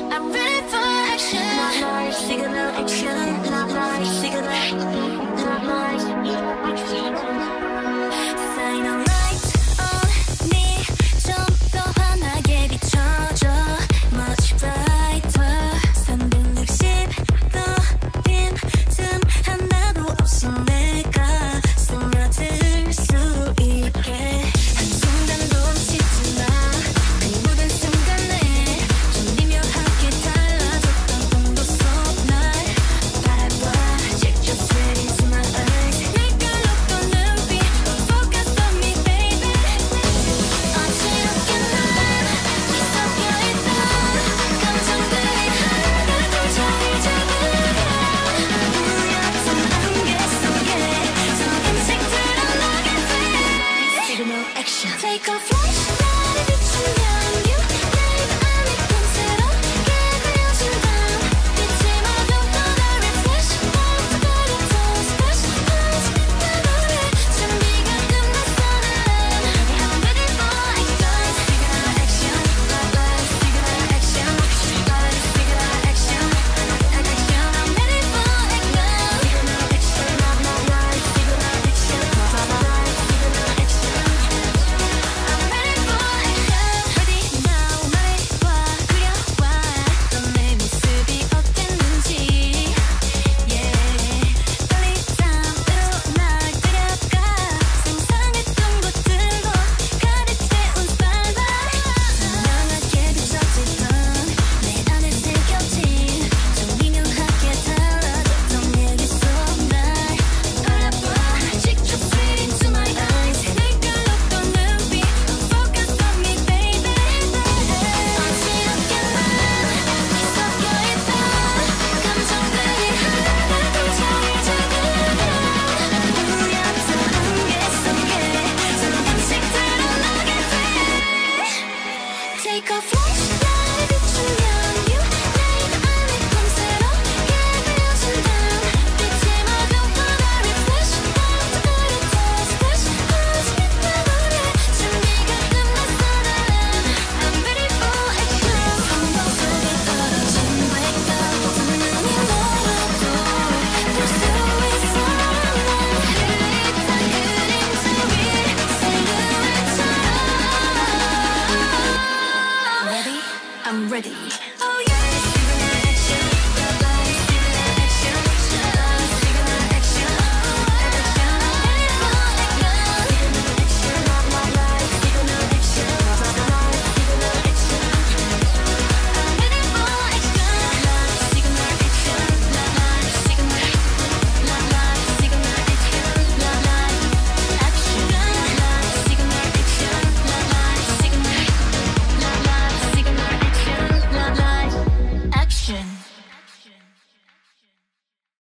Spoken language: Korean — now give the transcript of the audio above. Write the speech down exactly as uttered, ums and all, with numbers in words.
I'm ready for action. 나의 시그널 액션. 나의 시그널. 나의 Sign a light on me. 좀 더 환하게 비춰줘. Much brighter. 삼백육십 도 빈틈 하나도 없이 내가 스며들 수 있게. 한순간도 놓치지 마. 그 모든 순간에 좀 미묘하게 달라졌던 꿈도 속 날 바라봐. 직접 straight into my eyes. 내가 놓던 눈빛 Focus on me baby. 어지럽게 난 뒤섞여있던 감정들이 하나둘 자리 잡으려. 우연한 안개 속에 조금씩 드러나게 돼. Signal action. Take a flash. 나를 비추면 you. 내 입 안에 탐스럽게 그려진다. 빛이 모두 떠나를 flash. 모두 버려둬 splash. Eyes 빛나버려. 준비가 끝났어 난. I'm ready for action. Signal action. Signal action. Signal action. Action. I'm ready for action. Signal action. My life. Signal action. My life. Signal action. I'm ready for action. Ready now. 말해봐. 그려봐. 넌 내 모습이 어땠는지. Yeah. 떨린 땀으로 날 데려가. 상상했던 것들도 가득 채운 spotlight. 선명하게 비춰지던 내 안에 새겨진 좀 미묘하게 달라졌던 얘기 속 날 바라봐. 직접 straight into my eyes. 내가 놓던 눈빛 Focus on me baby. 어지럽게 난 뒤섞여있던 감정들이 하나둘 자리 잡으려. 우연한 안개 속에 조금씩 드러나게 돼. Take a flash. 나를 비추면 you. 내 입 안에 탐스럽게 그려진다. 빛이 모두 떠나를 flash. 모두 버려둬 splash. Eyes 빛나버려. 준비가 끝났어 난. I'm ready for action. 한번 속에 떨어진 break up. 눈이 멀어도 볼 수 있어 난. 흐릿한 그림자 위 silhouette처럼. Ready? I'm ready.